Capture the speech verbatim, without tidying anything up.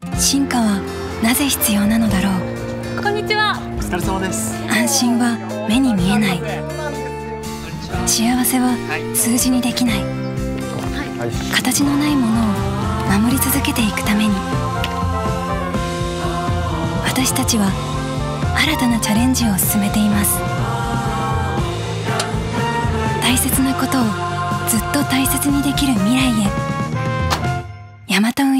進化はなぜ必要なのだろう。 こんにちは。 お疲れ様です。 安心は目に見えない。幸せは数字にできない。形のないものを守り続けていくために、私たちは新たなチャレンジを進めています。大切なことをずっと大切にできる未来へ。ヤマト運